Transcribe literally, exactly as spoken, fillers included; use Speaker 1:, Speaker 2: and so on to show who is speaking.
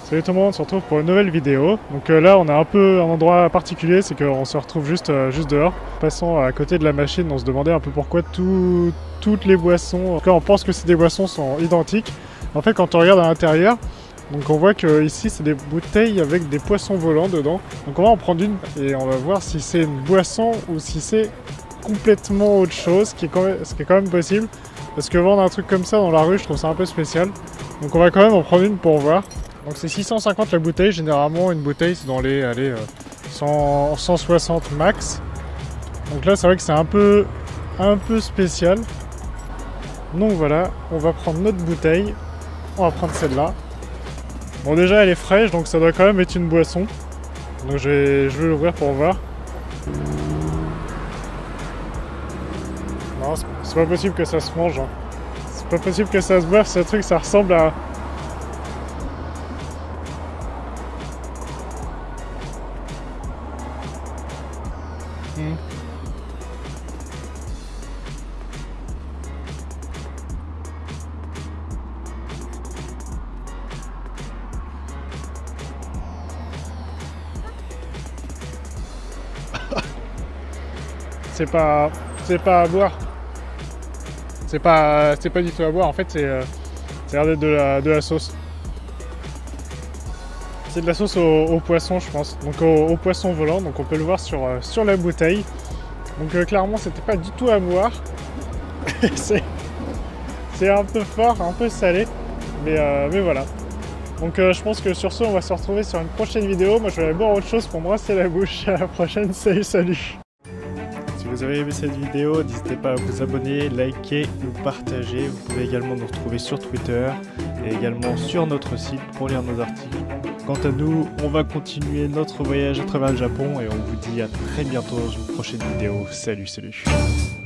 Speaker 1: Salut tout le monde, on se retrouve pour une nouvelle vidéo. Donc euh, là on a un peu un endroit particulier, c'est qu'on se retrouve juste, euh, juste dehors. Passant à côté de la machine, on se demandait un peu pourquoi tout, toutes les boissons, en tout cas on pense que ces des boissons sont identiques. En fait quand on regarde à l'intérieur, donc on voit que ici c'est des bouteilles avec des poissons volants dedans. Donc on va en prendre une et on va voir si c'est une boisson ou si c'est complètement autre chose, ce qui est quand même, ce qui est quand même possible. Parce que vendre un truc comme ça dans la rue, je trouve ça un peu spécial. Donc on va quand même en prendre une pour voir. Donc c'est six cent cinquante la bouteille, généralement une bouteille c'est dans les allez, cent, cent soixante max. Donc là c'est vrai que c'est un peu, un peu spécial. Donc voilà, on va prendre notre bouteille, on va prendre celle-là. Bon déjà elle est fraîche donc ça doit quand même être une boisson. Donc je vais, je vais l'ouvrir pour voir. Non, c'est pas possible que ça se mange. Hein. C'est pas possible que ça se boive, ce truc ça ressemble à... Hmm. C'est pas... c'est pas à boire. C'est pas... c'est pas du tout à boire, en fait c'est... Euh, ça a l'air d'être de la, de la sauce. C'est de la sauce au, au poisson je pense, donc au, au poisson volant, donc on peut le voir sur, euh, sur la bouteille. Donc euh, clairement c'était pas du tout à boire. c'est un peu fort, un peu salé, mais, euh, mais voilà. Donc euh, je pense que sur ce on va se retrouver sur une prochaine vidéo. Moi je vais aller boire autre chose pour me brasser la bouche. À la prochaine, salut salut. Si vous avez aimé cette vidéo, n'hésitez pas à vous abonner, liker ou partager. Vous pouvez également nous retrouver sur Twitter et également sur notre site pour lire nos articles. Quant à nous, on va continuer notre voyage à travers le Japon et on vous dit à très bientôt dans une prochaine vidéo. Salut, salut.